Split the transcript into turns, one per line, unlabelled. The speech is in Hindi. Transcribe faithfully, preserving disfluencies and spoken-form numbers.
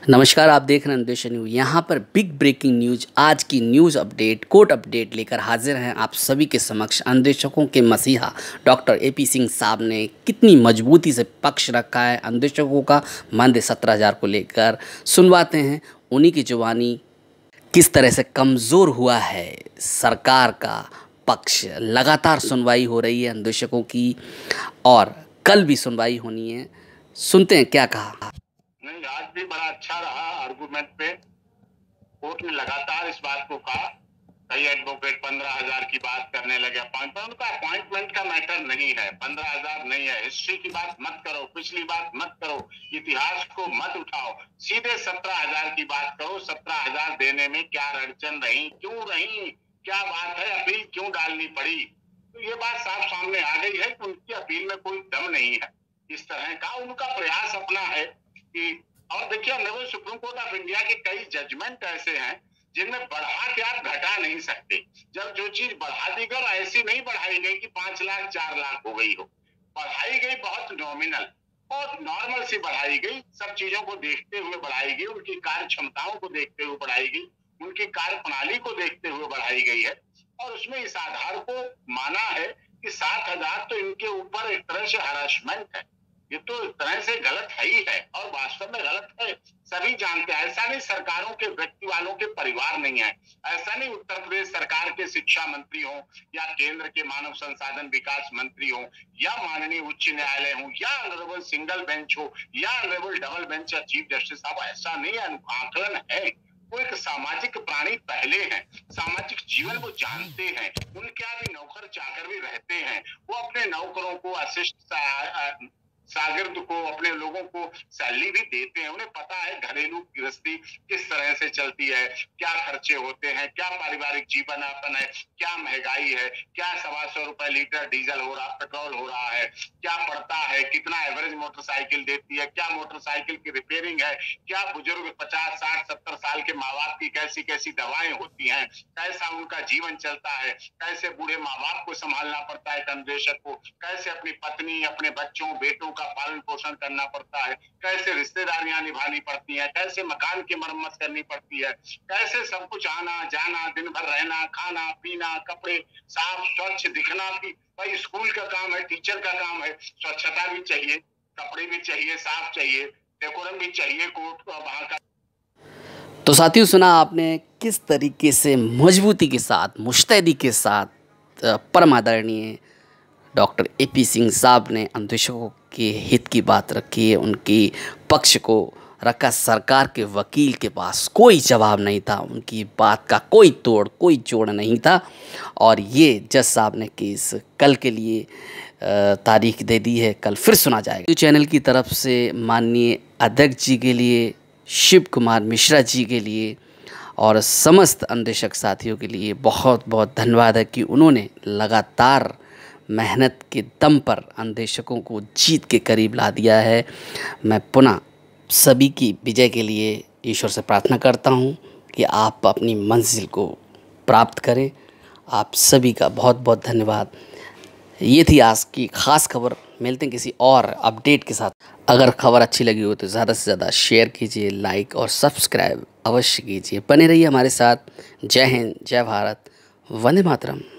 नमस्कार, आप देख रहे हैं अन्वेषण न्यूज़। यहाँ पर बिग ब्रेकिंग न्यूज़, आज की न्यूज़ अपडेट, कोर्ट अपडेट लेकर हाजिर हैं आप सभी के समक्ष। अन्वेषकों के मसीहा डॉक्टर ए पी सिंह साहब ने कितनी मजबूती से पक्ष रखा है अन्वेषकों का मानदेय सत्रह हज़ार को लेकर, सुनवाते हैं उन्हीं की जुबानी किस तरह से कमज़ोर हुआ है सरकार का पक्ष। लगातार सुनवाई हो रही है अन्वेषकों की और कल भी सुनवाई होनी है। सुनते हैं क्या कहा।
नहीं, आज भी बड़ा अच्छा रहा आर्गूमेंट पे। कोर्ट ने लगातार इस बात को कहा। कई एडवोकेट पंद्रह हजार की बात करने लगे। उनका अपॉइंटमेंट का मैटर नहीं है, पंद्रह हजार नहीं है। हिस्ट्री की बात मत करो, पिछली बात मत करो, इतिहास को मत उठाओ, सीधे सत्रह हजार की बात करो। सत्रह हजार देने में क्या अड़चन रही, क्यों रही, क्या बात है, अपील क्यों डालनी पड़ी? तो ये बात साफ सामने आ गई है कि उनकी अपील में कोई दम नहीं है। इस तरह का उनका प्रयास अपना है कि, और देखिए honourable supreme court of India के कई जजमेंट ऐसे हैं जिनमें बढ़ा के आप घटा नहीं सकते। जब जो चीज बढ़ा दी गई ऐसी नहीं बढ़ाई गई कि पांच लाख चार लाख हो गई हो, बढ़ाई गई बहुत नॉमिनल, बहुत नॉर्मल सी बढ़ाई गई। सब चीजों को देखते हुए बढ़ाई गई, उनकी कार्य क्षमताओं को देखते हुए बढ़ाई गई, उनकी कार्य प्रणाली को देखते हुए बढ़ाई गई है। और उसमें इस आधार को माना है कि सात हजार तो इनके ऊपर एक तरह से हरासमेंट है। ये तो एक तरह से गलत है ही है, और वास्तव में गलत है, सभी जानते हैं। ऐसा नहीं सरकारों के व्यक्ति वालों के परिवार नहीं है, ऐसा नहीं उत्तर प्रदेश सरकार के शिक्षा मंत्री हो या केंद्र के मानव संसाधन विकास मंत्री हो या माननीय उच्च न्यायालय हो या ऑनरेबल सिंगल बेंच हो या ऑनरेबल डबल बेंच या चीफ जस्टिस साहब, ऐसा नहीं है। आकलन है, वो एक सामाजिक प्राणी पहले हैं, सामाजिक जीवन को जानते हैं। उनके यहाँ भी नौकर चाकर भी रहते हैं, वो अपने नौकरों को असिस्ट शागिर्द को, अपने लोगों को सैलरी भी देते हैं। उन्हें पता है घरेलू गृहस्थी किस तरह से चलती है, क्या खर्चे होते हैं, क्या पारिवारिक जीवन यापन है, क्या महंगाई है, क्या सवा सौ रुपए लीटर डीजल हो रहा, पेट्रोल हो रहा है, क्या पड़ता है, कितना एवरेज मोटरसाइकिल देती है, क्या मोटरसाइकिल की रिपेयरिंग है, क्या बुजुर्ग पचास साठ सत्तर साल के माँ बाप की कैसी कैसी दवाएं होती हैं, कैसा उनका जीवन चलता है, कैसे बूढ़े माँ बाप को संभालना पड़ता है अन्वेषक को, कैसे अपनी पत्नी, अपने बच्चों बेटों का पालन पोषण करना पड़ता है, कैसे रिश्तेदारियां निभानी पड़ती हैं, कैसे मकान की मरम्मत करनी पड़ती है, कैसे सब कुछ आना जाना, दिन भर रहना, खाना पीना, कपड़े साफ स्वच्छ दिखना भी। भाई स्कूल का काम है, टीचर का काम है, स्वच्छता भी चाहिए, कपड़े भी चाहिए, साफ चाहिए, डेकोरम भी चाहिए कोर्ट वहां का।
तो साथियों, सुना आपने किस तरीके से मजबूती के साथ, मुस्तैदी के साथ परम आदरणीय डॉक्टर ए पी सिंह साहब ने अन्वेषकों के हित की बात रखी है, उनकी पक्ष को रखा। सरकार के वकील के पास कोई जवाब नहीं था, उनकी बात का कोई तोड़ कोई जोड़ नहीं था। और ये जज साहब ने केस कल के लिए तारीख दे दी है, कल फिर सुना जाएगा। चैनल की तरफ से माननीय अध्यक्ष जी के लिए, शिव कुमार मिश्रा जी के लिए और समस्त अन्वेषक साथियों के लिए बहुत बहुत धन्यवाद है कि उन्होंने लगातार मेहनत के दम पर अन्वेषकों को जीत के करीब ला दिया है। मैं पुनः सभी की विजय के लिए ईश्वर से प्रार्थना करता हूं कि आप अपनी मंजिल को प्राप्त करें। आप सभी का बहुत बहुत धन्यवाद। ये थी आज की ख़ास खबर। मिलते हैं किसी और अपडेट के साथ। अगर खबर अच्छी लगी हो तो ज़्यादा से ज़्यादा शेयर कीजिए, लाइक और सब्सक्राइब अवश्य कीजिए। बने रहिए हमारे साथ। जय हिंद, जय भारत, वंदे मातरम।